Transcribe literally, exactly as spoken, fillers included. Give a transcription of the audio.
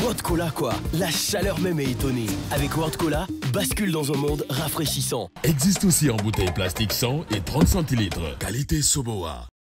World Cola quoi. La chaleur même est étonnée. Avec World Cola, bascule dans un monde rafraîchissant. Existe aussi en bouteille plastique cent et trente centilitres. Qualité Soboa.